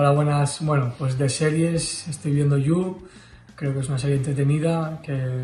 Hola, buenas. Bueno, pues de series estoy viendo You. Creo que es una serie entretenida,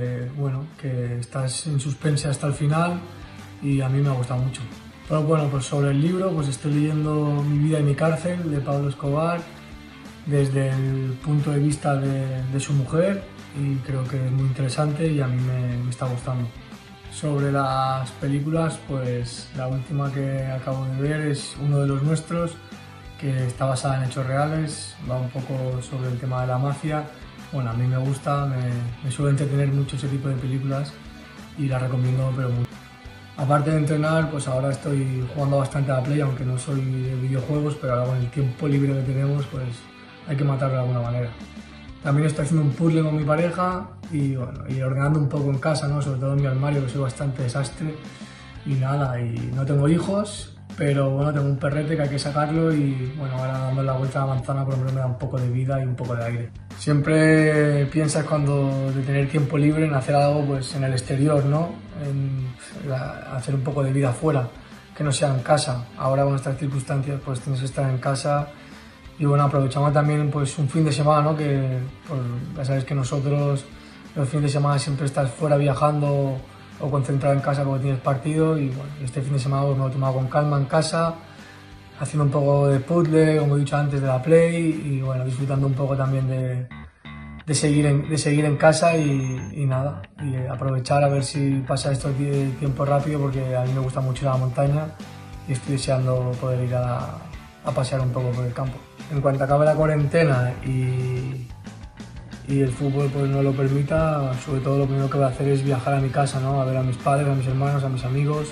que estás en suspense hasta el final y a mí me ha gustado mucho. Pero bueno, pues sobre el libro, pues estoy leyendo Mi vida y mi cárcel de Pablo Escobar desde el punto de vista de su mujer y creo que es muy interesante y a mí me está gustando. Sobre las películas, pues la última que acabo de ver es Uno de los nuestros, que está basada en hechos reales, va un poco sobre el tema de la mafia. Bueno, a mí me gusta, me suele entretener mucho ese tipo de películas y la recomiendo, pero mucho. Aparte de entrenar, pues ahora estoy jugando bastante a la Play, aunque no soy de videojuegos, pero ahora con el tiempo libre que tenemos, pues hay que matarlo de alguna manera. También estoy haciendo un puzzle con mi pareja y ordenando un poco en casa, ¿no? Sobre todo en mi armario, que soy bastante desastre. Y nada, y no tengo hijos, pero bueno, tengo un perrete que hay que sacarlo y bueno, ahora dando la vuelta a la manzana por lo menos me da un poco de vida y un poco de aire. Siempre piensas cuando de tener tiempo libre en hacer algo pues en el exterior, ¿no? Hacer un poco de vida afuera, que no sea en casa. Ahora con estas circunstancias pues tienes que estar en casa y bueno, aprovechamos también pues un fin de semana, ¿no? Que pues, ya sabes que nosotros los fines de semana siempre estás fuera viajando o concentrado en casa porque tienes partido y bueno, este fin de semana pues, me lo he tomado con calma en casa, haciendo un poco de puzzle, como he dicho antes, de la Play y bueno, disfrutando un poco también de seguir en casa y nada, y aprovechar a ver si pasa esto el tiempo rápido porque a mí me gusta mucho la montaña y estoy deseando poder ir a pasear un poco por el campo. En cuanto acabe la cuarentena y el fútbol pues no lo permita, sobre todo lo primero que voy a hacer es viajar a mi casa, ¿no? A ver a mis padres, a mis hermanos, a mis amigos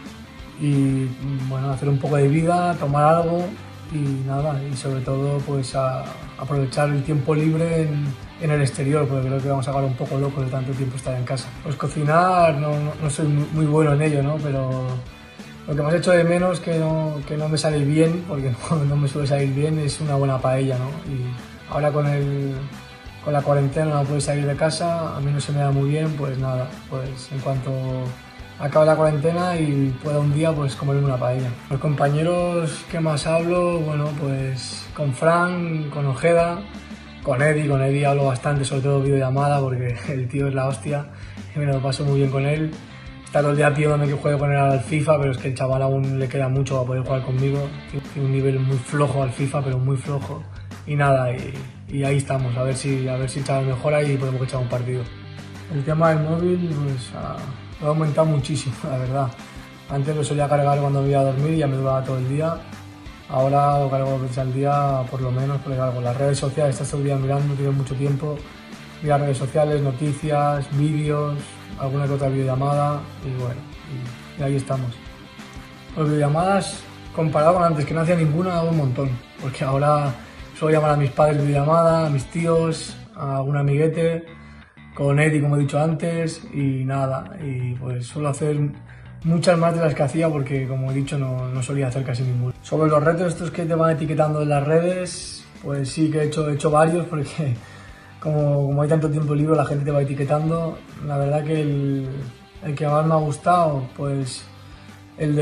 y bueno, hacer un poco de vida, tomar algo y nada, y sobre todo pues aprovechar el tiempo libre en el exterior, porque creo que vamos a acabar un poco locos de tanto tiempo estar en casa. Pues cocinar no soy muy bueno en ello, ¿no? Pero lo que más echo de menos que no me sale bien, porque no me suele salir bien, es una buena paella, ¿no? Y ahora con la cuarentena no puedo salir de casa, a mí no se me da muy bien, pues nada, pues en cuanto acabe la cuarentena y pueda un día pues comerme una paella. Los compañeros que más hablo, bueno, pues con Fran, con Ojeda, con Eddie hablo bastante, sobre todo videollamada porque el tío es la hostia y me lo paso muy bien con él. Está todo el día pidiéndome que juegue con él al FIFA, pero es que el chaval aún le queda mucho para poder jugar conmigo. Tiene un nivel muy flojo al FIFA, pero muy flojo. Y nada, y ahí estamos, a ver si el chaval mejora y podemos echar un partido. El tema del móvil pues, lo ha aumentado muchísimo, la verdad. Antes lo solía cargar cuando me iba a dormir y ya me duraba todo el día. Ahora lo cargo 2 veces al día, por lo menos, porque claro, las redes sociales estás todo el día mirando, tienes mucho tiempo. Mirar redes sociales, noticias, vídeos, alguna que otra videollamada y bueno, y ahí estamos. Las videollamadas, comparado con antes, que no hacía ninguna, hago un montón, porque ahora suelo llamar a mis padres videollamada, a mis tíos, a algún amiguete, con Eddie, como he dicho antes, y nada, y pues suelo hacer muchas más de las que hacía porque, como he dicho, no solía hacer casi ninguna. Sobre los retos estos que te van etiquetando en las redes, pues sí que he hecho varios porque como hay tanto tiempo libre la gente te va etiquetando. La verdad que el que más me ha gustado, pues el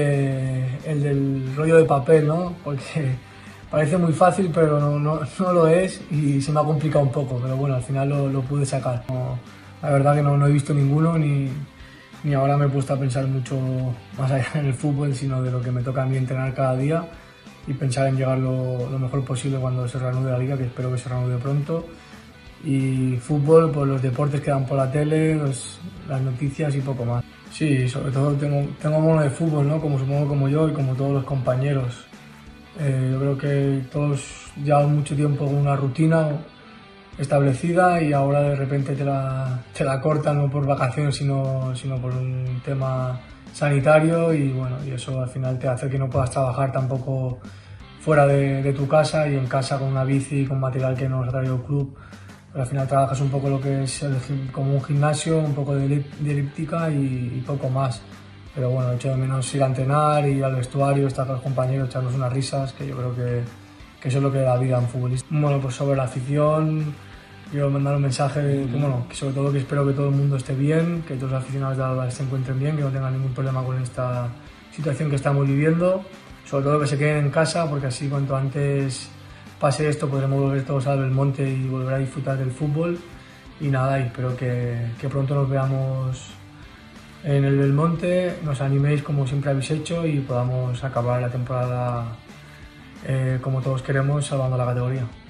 del rollo de papel, ¿no? Porque parece muy fácil pero no lo es y se me ha complicado un poco, pero bueno, al final lo pude sacar. La verdad que no he visto ninguno ni ahora me he puesto a pensar mucho más allá en el fútbol, sino de lo que me toca a mí entrenar cada día y pensar en llegar lo mejor posible cuando se reanude la liga, que espero que se reanude pronto. Y fútbol, pues los deportes que dan por la tele, las noticias y poco más. Sí, sobre todo tengo mono de fútbol, ¿no? Como supongo como yo y como todos los compañeros. Yo creo que todos llevan mucho tiempo con una rutina establecida y ahora de repente te la cortan no por vacaciones sino por un tema sanitario y bueno, y eso al final te hace que no puedas trabajar tampoco fuera de tu casa y en casa con una bici, con material que nos ha traído el club. Pero al final trabajas un poco lo que es como un gimnasio, un poco de elíptica y poco más. Pero bueno, echo de menos ir a entrenar, ir al vestuario, estar con los compañeros, echarnos unas risas, que yo creo que eso es lo que da la vida a un futbolista. Bueno, pues sobre la afición, quiero mandar un mensaje que sobre todo que espero que todo el mundo esté bien, que todos los aficionados de Álava se encuentren bien, que no tengan ningún problema con esta situación que estamos viviendo. Sobre todo que se queden en casa, porque así cuanto antes pase esto podremos volver todos al Belmonte y volver a disfrutar del fútbol. Y nada, y espero que pronto nos veamos en el Belmonte, nos animéis como siempre habéis hecho y podamos acabar la temporada como todos queremos, salvando la categoría.